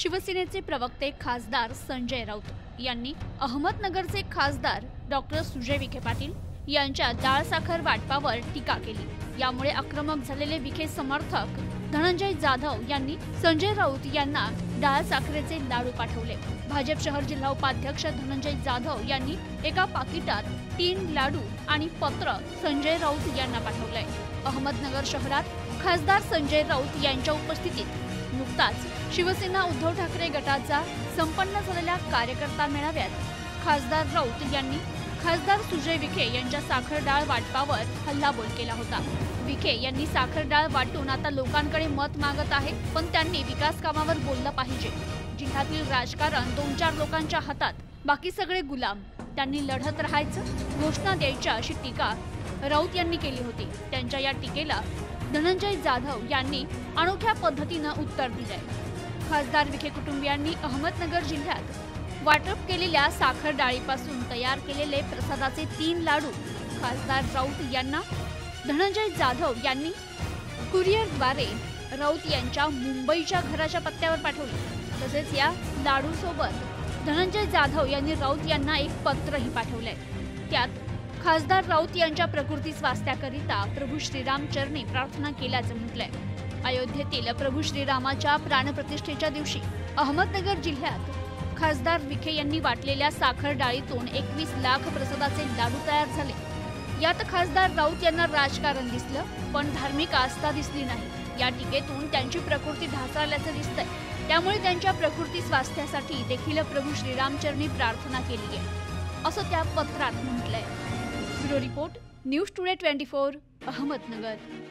शिवसेनेचे प्रवक्ते खासदार संजय राऊत यांनी अहमदनगरचे खासदार डॉक्टर सुजय विखे पाटील यांच्या डाळ साखर वाटपावर टीका केली। यामुळे आक्रमक झालेले विखे समर्थक धनंजय जाधव यांनी संजय राऊत यांना डाळ साखरेचे लाडू पाठवले। भाजप शहर जिल्हा उपाध्यक्ष धनंजय जाधव यांनी एका पाकिटात 3 लाडू आणि पत्र संजय राऊत यांना पाठवले। अहमदनगर शहरात खासदार संजय राऊत यांच्या उपस्थितीत नुकताच शिवसेना उद्धव ठाकरे गटाचा संपन्न झालेल्या कार्यकर्ता मेळाव्यात खासदार राऊत यांनी खासदार सुजय विखे यांच्या साखर डाळ वाटपावर हल्लाबोल केला होता। विखे यांनी साखर डाळ वाटून आता लोकांकडे मत मागत आहे, पण त्यांनी विकास कामावर बोललं पाहिजे। जिल्ह्यातील राजकारण 2-4 लोकांच्या हातात, बाकी सगळे गुलाम, त्यांनी लढत राहायचं, घोषणा द्यायच्या अशी टीका राऊत यांनी केली होती। त्यांच्या या टीकेला धनंजय जाधव यांनी अनोख्या पद्धतीनं उत्तर दिलंय। खासदार विखे कुटुंबियांनी अहमदनगर जिल्ह्यात वाटप केलेल्या साखर डाळीपासून तयार केलेले प्रसादाचे 3 लाडू खासदार राऊत यांना धनंजय जाधव यांनी कुरिअरद्वारे राऊत यांच्या मुंबईच्या घराच्या पत्त्यावर पाठवले। तसेच या लाडू सोबत धनंजय जाधव यांनी राऊत यांना एक पत्रही पाठवले। त्यात खासदार राऊत यांच्या प्रकृती स्वास्थ्याकरिता प्रभू श्रीराम चरणी प्रार्थना केल्याचं म्हटलंय। अयोध्येतील प्रभू श्रीरामाच्या प्राणप्रतिष्ठेच्या दिवशी अहमदनगर जिल्ह्यात खासदार विखे यांनी वाटलेल्या साखर डाळीतून 21 लाख प्रसादाचे लाडू तयार झाले। यात खासदार राऊत यांना राजकारण दिसलं, पण धार्मिक आस्था दिसली नाही। या टीकेतून त्यांची प्रकृती ढासळल्याचं दिसतंय, त्यामुळे त्यांच्या प्रकृती स्वास्थ्यासाठी देखील प्रभू श्रीरामचरणी प्रार्थना केली आहे, असं त्या पत्रात म्हटलंय। Bureau report, news today 24, Ahmednagar.